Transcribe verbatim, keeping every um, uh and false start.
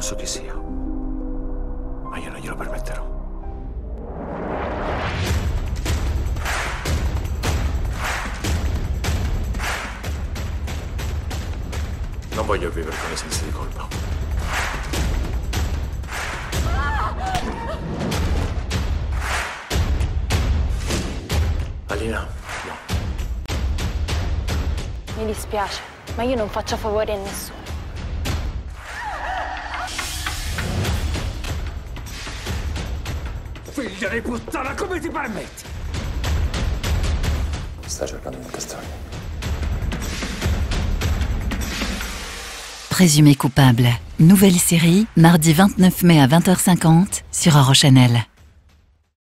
so chi sia, ma io non glielo permetterò. Non voglio vivere con i sensi di colpa. Alina, no. Mi dispiace, ma io non faccio favori a nessuno. Figlia di puttana, come ti permetti? Sta cercando di incastrarmi. Présumé coupable. Nouvelle série, mardi vingt-neuf mai à vingt heures cinquante sur Eurochannel.